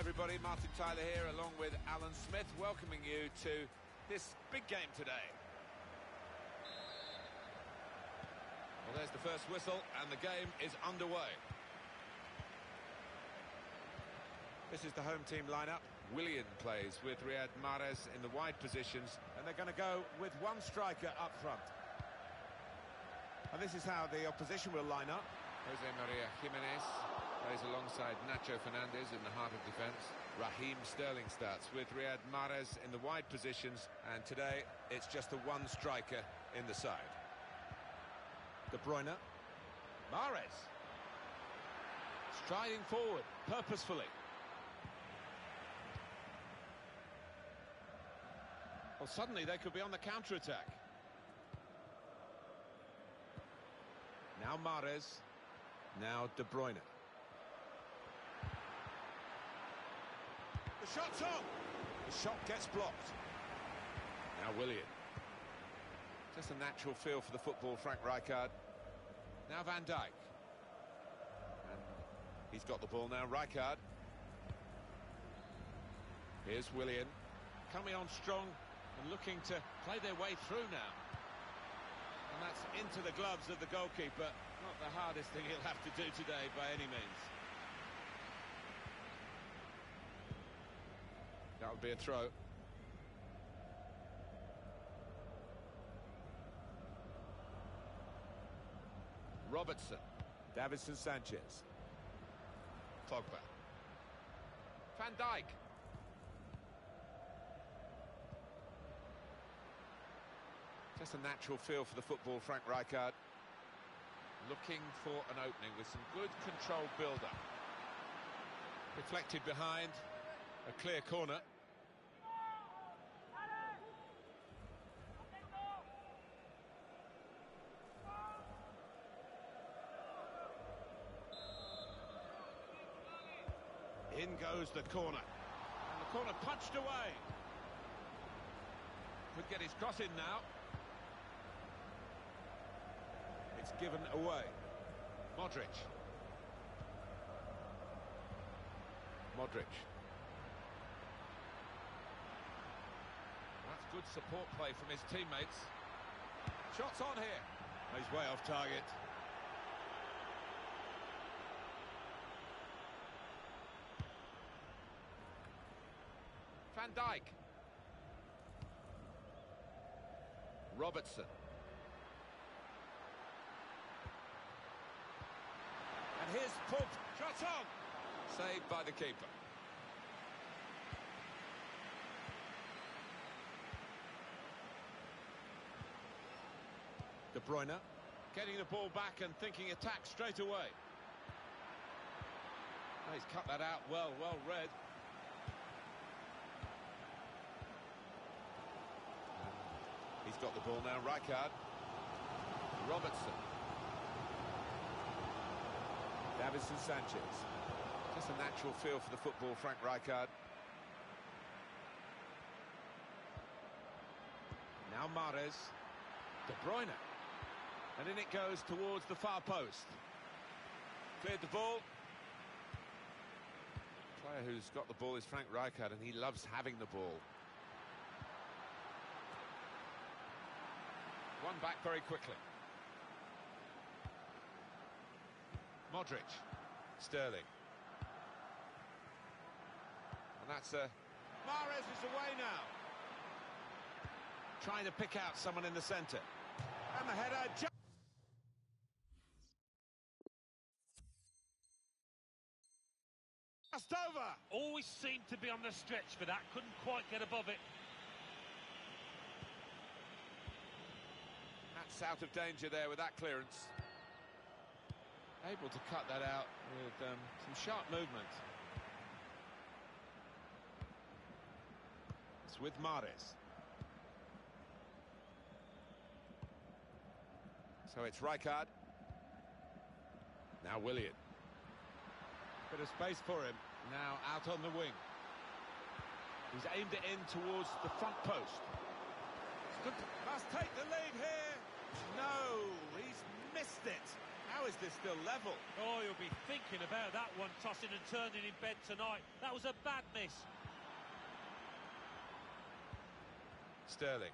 everybody, Martin Tyler here along with Alan Smith, welcoming you to this big game today. Well, there's the first whistle and the game is underway. This is the home team lineup. Willian plays with Riyad Mahrez in the wide positions, and they're going to go with one striker up front. And this is how the opposition will line up. Jose Maria Jimenez plays alongside Nacho Fernandez in the heart of defence. Raheem Sterling starts with Riyad Mahrez in the wide positions, and today it's just the one striker in the side. De Bruyne. Mahrez. Striding forward, purposefully. Well, suddenly they could be on the counter-attack. Now Mahrez. Now De Bruyne. The shot's on! The shot gets blocked. Now Willian. Just a natural feel for the football, Frank Rijkaard. Now Van Dijk. And he's got the ball now, Rijkaard. Here's Willian. Coming on strong and looking to play their way through now. And that's into the gloves of the goalkeeper. Not the hardest thing he'll have to do today by any means. That would be a throw. Robertson. Davinson Sanchez. Pogba. Van Dijk. Just a natural feel for the football, Frank Rijkaard. Looking for an opening with some good controlled build-up. Deflected behind, a clear corner. In goes the corner. And the corner punched away. Could get his cross in now. It's given away. Modric. That's good support play from his teammates. Shots on here. He's way off target. Van Dijk. Robertson. And here's Pogba. Shot on! Saved by the keeper. De Bruyne. Getting the ball back and thinking attack straight away. Oh, he's cut that out well read. He's got the ball now, Rijkaard. Robertson. Davinson Sanchez. Just a natural feel for the football, Frank Rijkaard. Now Mahrez. De Bruyne. And in it goes towards the far post. Cleared the ball. The player who's got the ball is Frank Rijkaard, and he loves having the ball. One back very quickly. Modric. Sterling. And that's Mahrez is away now. Trying to pick out someone in the centre. And the header just over. Always seemed to be on the stretch for that. Couldn't quite get above it. That's out of danger there with that clearance. Able to cut that out with some sharp movement. It's with Mahrez. So it's Rijkaard. Now Willian. Bit of space for him. Now out on the wing. He's aimed it in towards the front post. Must take the lead here. No, he's missed it. How How is this still level? Oh, you'll be thinking about that one, tossing and turning in bed tonight. That was a bad miss. Sterling.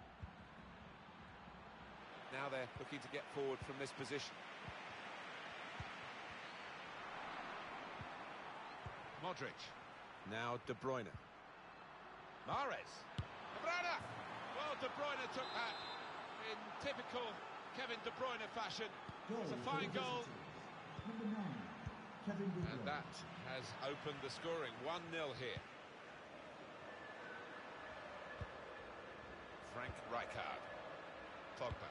Now they're looking to get forward from this position. Modric. Now De Bruyne. Mahrez. De Bruyne! Well, De Bruyne took that in typical Kevin De Bruyne fashion. It's a fine goal. And that has opened the scoring. 1-0 here. Frank Rijkaard. Pogba.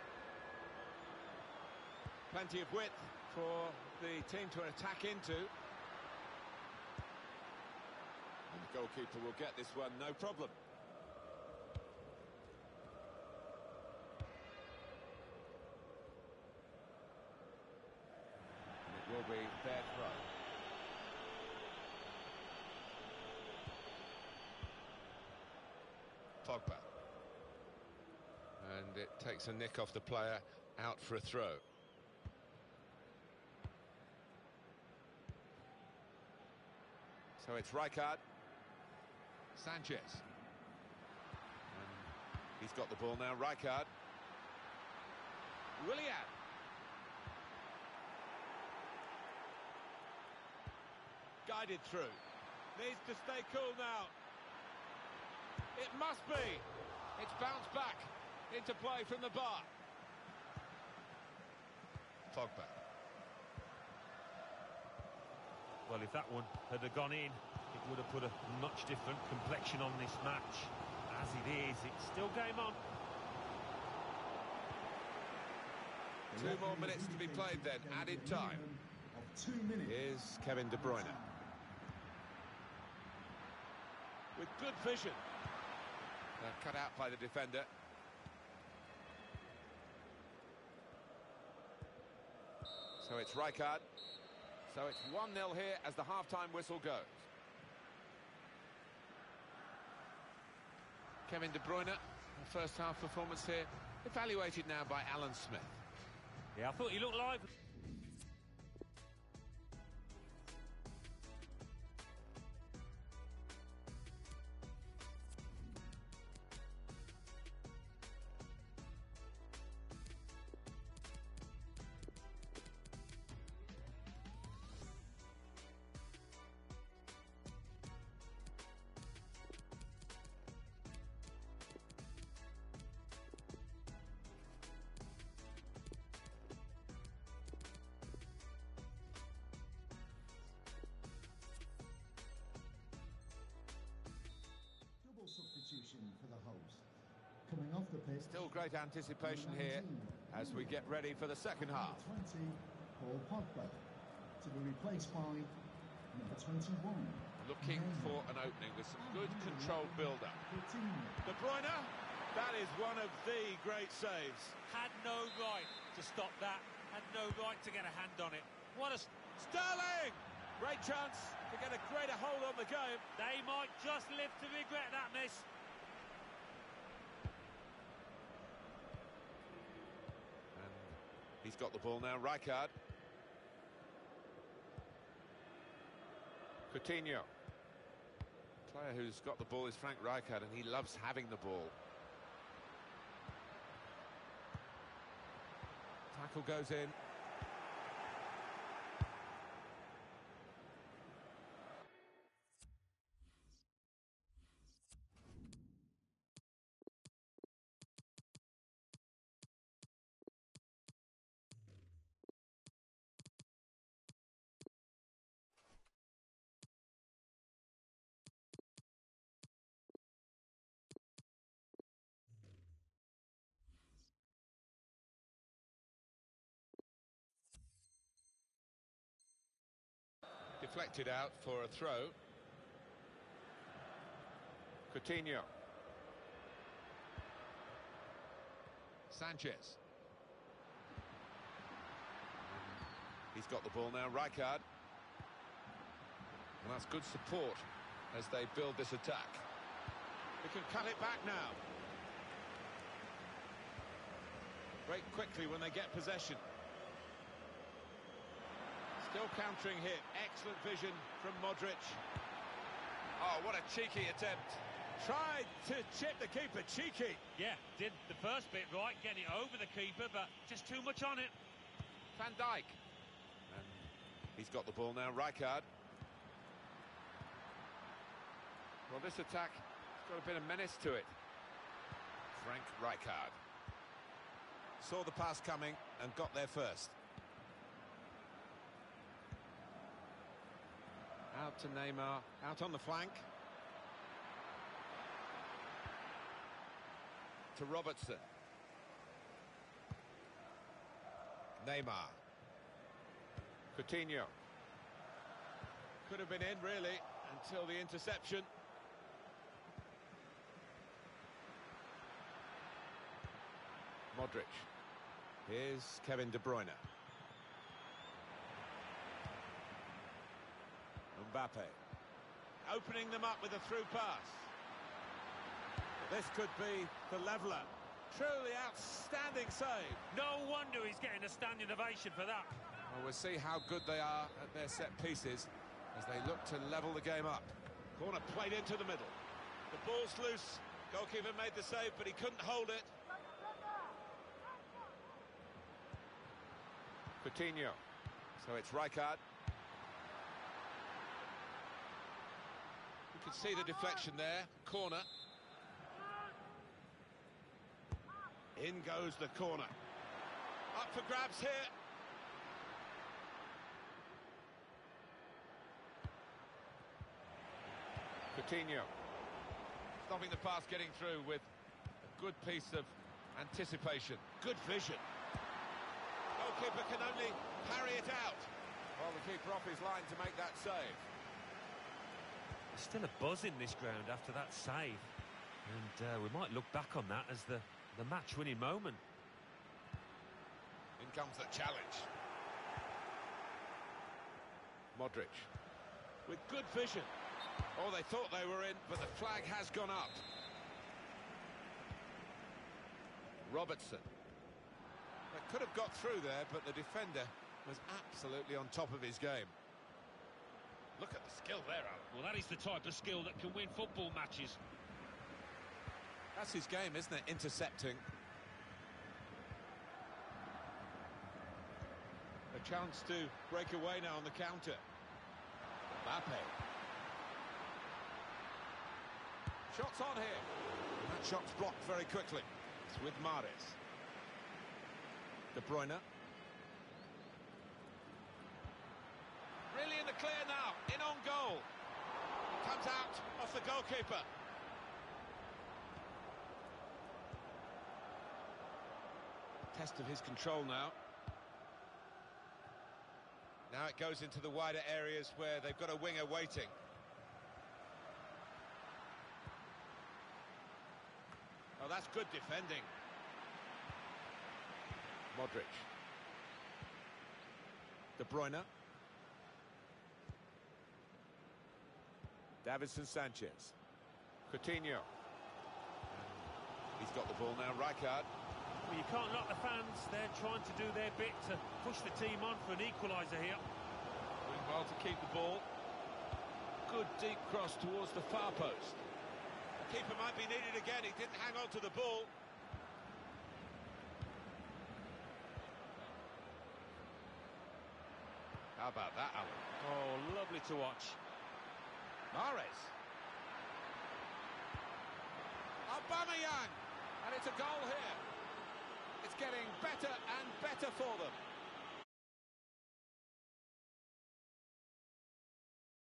Plenty of width for the team to attack into. And the goalkeeper will get this one, no problem. And it will be their throw. Pogba. And it takes a nick off the player, out for a throw. So it's Rijkaard. Sanchez. And he's got the ball now, Rijkaard. Willian. Guided through. Needs to stay cool now. It must be. It's bounced back into play from the bar. Pogba. Well, if that one had gone in, it would have put a much different complexion on this match. As it is, it's still game on. 2 more minutes to be played then, added time. Here's Kevin De Bruyne. With good vision. They're cut out by the defender. So it's Rijkaard. So it's 1-0 here as the half-time whistle goes. Kevin De Bruyne, the first half performance here, evaluated now by Alan Smith. Yeah, I thought he looked live. For the host. Coming off the pitch. Still great anticipation here as we get ready for the second half. 20, Paul Pogba, to be replaced by number 21. Looking for an opening with some good controlled build-up. De Bruyne, that is one of the great saves. Had no right to stop that, had no right to get a hand on it. What a... Sterling! Great chance to get a greater hold on the game. They might just live to regret that miss. And he's got the ball now, Rijkaard. Coutinho. The player who's got the ball is Frank Rijkaard, and he loves having the ball. Tackle goes in. Deflected out for a throw. Coutinho. Sanchez. He's got the ball now, Rijkaard. And that's good support as they build this attack. They can cut it back now. Break quickly when they get possession. Still countering here. Excellent vision from Modric. Oh, what a cheeky attempt. Tried to chip the keeper. Cheeky. Yeah, did the first bit right, getting it over the keeper, but just too much on it. Van Dijk. And he's got the ball now. Rijkaard. Well, this attack has got a bit of menace to it. Frank Rijkaard. Saw the pass coming and got there first. Out to Neymar, out on the flank. To Robertson. Neymar. Coutinho. Could have been in, really, until the interception. Modric. Here's Kevin De Bruyne. Mbappe. Opening them up with a through pass. This could be the leveller. Truly outstanding save. No wonder he's getting a standing ovation for that. Well, we'll see how good they are at their set pieces as they look to level the game up. Corner played into the middle. The ball's loose. Goalkeeper made the save, but he couldn't hold it. Coutinho. So it's Rijkaard. You can see the deflection there. Corner. In goes the corner. Up for grabs here. Coutinho. Stopping the pass getting through with a good piece of anticipation. Good vision. Goalkeeper can only parry it out. Well, the keeper off his line to make that save. There's still a buzz in this ground after that save. And we might look back on that as the match-winning moment. In comes the challenge. Modric. With good vision. Oh, they thought they were in, but the flag has gone up. Robertson. They could have got through there, but the defender was absolutely on top of his game. Look at the skill there, Alan. Well, that is the type of skill that can win football matches. That's his game, isn't it? Intercepting. A chance to break away now on the counter. Mbappe. Shots on here. And that shot's blocked very quickly. It's with Mahrez. De Bruyne. Really in the clear now. In on goal. Comes out off the goalkeeper. Test of his control now. Now it goes into the wider areas where they've got a winger waiting. Oh, that's good defending. Modric. De Bruyne. Davinson Sanchez. Coutinho. He's got the ball now. Rijkaard. Well, you can't knock the fans. They're trying to do their bit to push the team on for an equaliser here. Doing well to keep the ball. Good deep cross towards the far post. The keeper might be needed again. He didn't hang on to the ball. How about that, Alan? Oh, lovely to watch. Mahrez. Aubameyang. And it's a goal here. It's getting better and better for them.